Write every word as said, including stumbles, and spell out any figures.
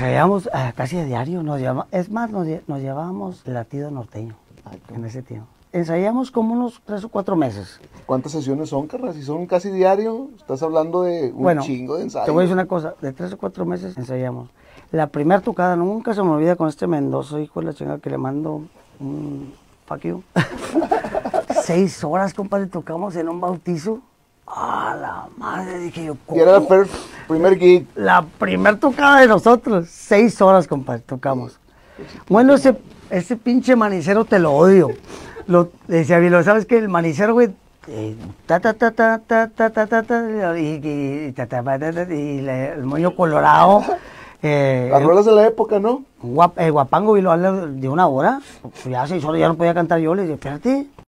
ensayábamos uh, casi a diario, nos llama, es más, nos, nos llevábamos el latido norteño. Ay, en ese tiempo. Ensayamos como unos tres o cuatro meses. ¿Cuántas sesiones son, carnal? Si son casi diario, estás hablando de un bueno, chingo de ensayos. Te voy a decir una cosa, de tres o cuatro meses ensayamos. La primera tocada, nunca se me olvida con este Mendoza, hijo de la chingada, que le mando un fuck you. Seis horas, compadre, tocamos en un bautizo. ¡Ah, la madre! Dije yo, ¿cómo? Y era el first, primer gig. La primer tocada de nosotros. Seis horas, compadre, tocamos. Bueno, ese, ese pinche manicero te lo odio. Lo, decía Vilo, ¿sabes qué? El manicero, güey, eh, ta ta ta ta ta ta ta ta ta y, y, ta, ta, ta, ta, y la, el moño colorado. Eh, Las rolas de la época, ¿no? Guap, eh, guapango, Vilo, de una hora. Pues ya seis horas ya no podía cantar yo. Le dije, espérate.